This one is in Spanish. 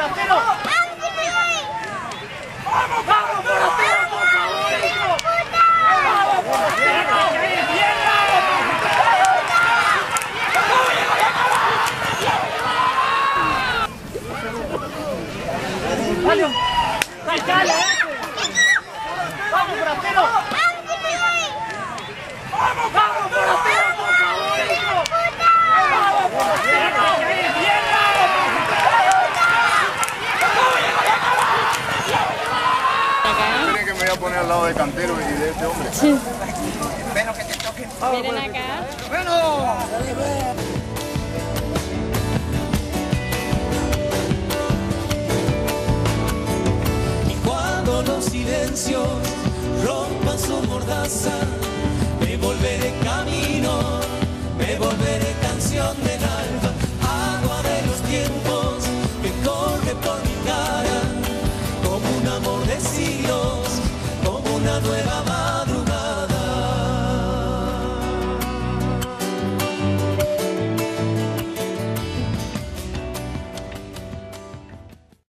Forastero! ¡Vamos, Forastero, por favor, hijo! ¡Vamos, Forastero! ¡Vale! ¡Dale, ¡vamos, Forastero! ¡Vamos, Forastero, por favor, hijo! ¡Vamos, Forastero! Miren que me voy a poner al lado de Cantero y de este hombre. Sí. Bueno, que te toquen. Miren acá. ¡Bueno! Y cuando los silencios rompan su mordaza,